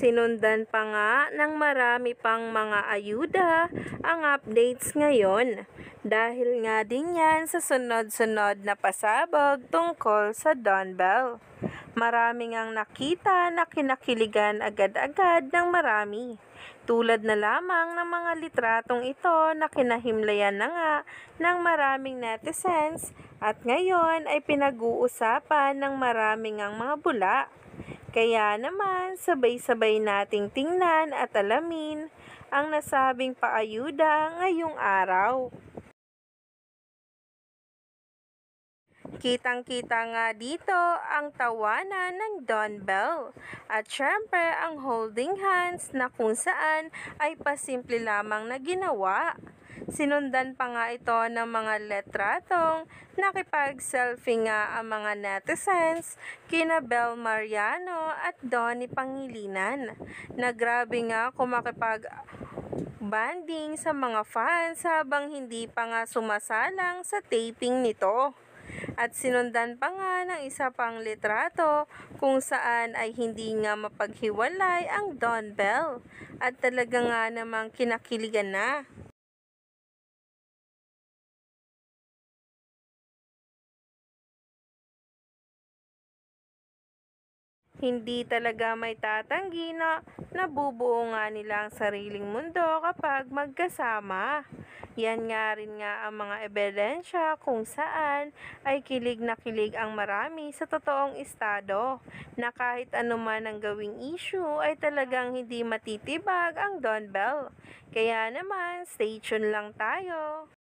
Sinundan pa nga ng marami pang mga ayuda ang updates ngayon dahil nga din yan sa sunod-sunod na pasabog tungkol sa Don Bell. Marami ngang nakita na kinakiligan agad-agad ng marami. Tulad na lamang ng mga litratong ito na kinahimlayan na nga ng maraming netizens at ngayon ay pinag-uusapan ng maraming ang mga bula. Kaya naman, sabay-sabay nating tingnan at alamin ang nasabing paayuda ngayong araw. Kitang-kita nga dito ang tawanan ng Don Bell at syempre ang holding hands na kung saan ay pasimple lamang na ginawa. Sinundan pa nga ito ng mga letratong nakipag-selfie nga ang mga netizens kina Bel Mariano at Donnie Pangilinan na grabe nga kung makipag-banding sa mga fans habang hindi pa nga sumasalang sa taping nito. At sinundan pa nga ng isa pang litrato kung saan ay hindi nga mapaghiwalay ang Don Bell at talaga nga namang kinakiligan na. Hindi talaga may tatanggi na nabubuo nga nila ang sariling mundo kapag magkasama. Yan nga rin nga ang mga ebidensya kung saan ay kilig na kilig ang marami sa totoong estado na kahit anuman ang gawing issue ay talagang hindi matitibag ang Don Bell. Kaya naman, stay tuned lang tayo.